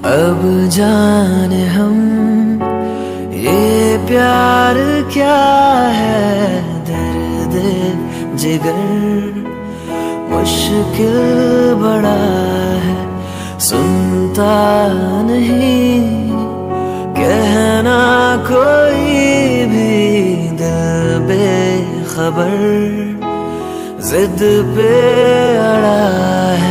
अब जाने हम ये प्यार क्या है, दर्द जिगर मुश्किल बड़ा है, सुनता नहीं कहना कोई भी, दिल बेखबर जिद पे अड़ा है।